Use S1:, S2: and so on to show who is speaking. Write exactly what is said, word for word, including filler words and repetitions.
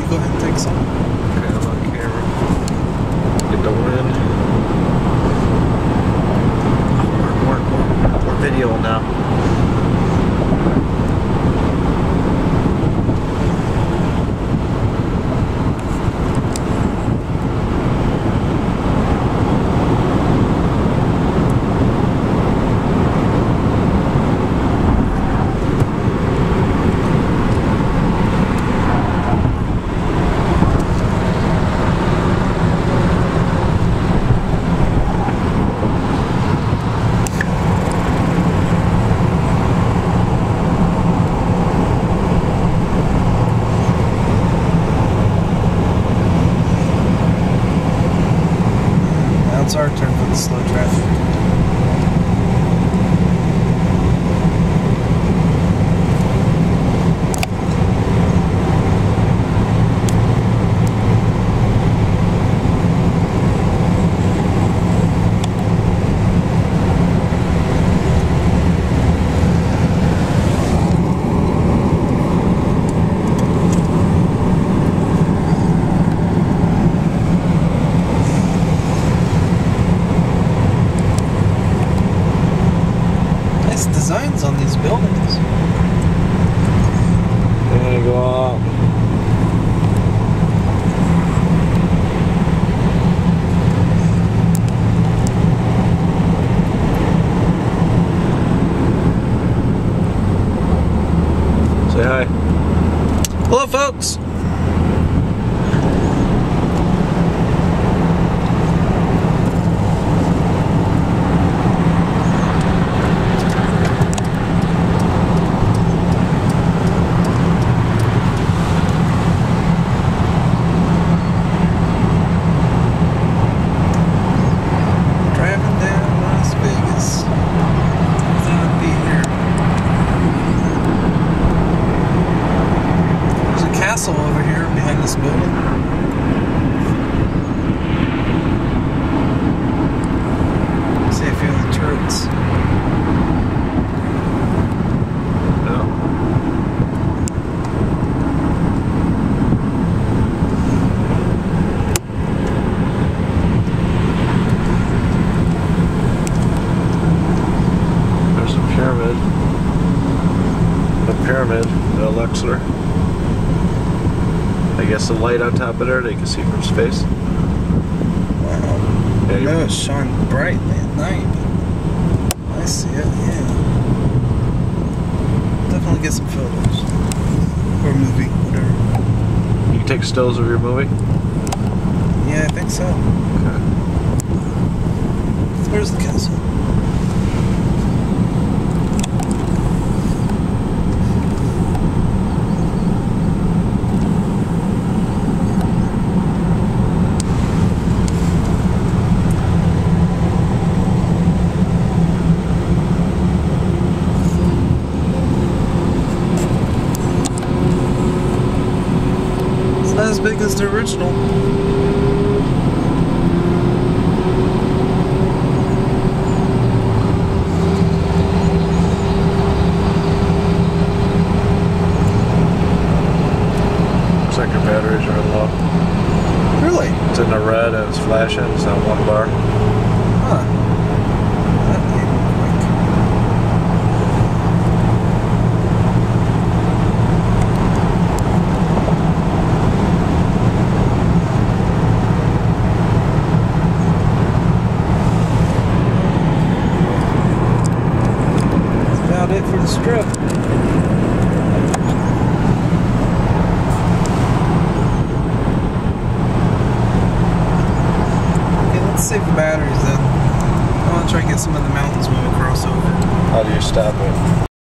S1: go ahead and take some.
S2: Okay, I'm on camera. Get the wind. Oh, we're, we're, we're, we're video now.
S1: It's our turn for the slow traffic. Designs on these buildings.
S2: They're gonna go out. Say hi.
S1: Hello, folks. Over here behind this building. See a few of the turrets.
S2: No. There's a pyramid. A pyramid, the Luxor. I guess the light on top of there they can see from space.
S1: Wow.
S2: Yeah,
S1: I know it's shine brightly at night. I see it, yeah. Definitely get some photos. Or movie, whatever.
S2: You can take stills of your movie?
S1: Yeah, I think so.
S2: Okay.
S1: Where's the castle? Not as big as the original.
S2: Looks like your batteries are low.
S1: Really?
S2: It's in the red and it's flashing. It's on one bar.
S1: Huh. It for the strip. Okay, let's save the batteries then. I want to try to get some of the mountains when we cross over.
S2: How do you stop it?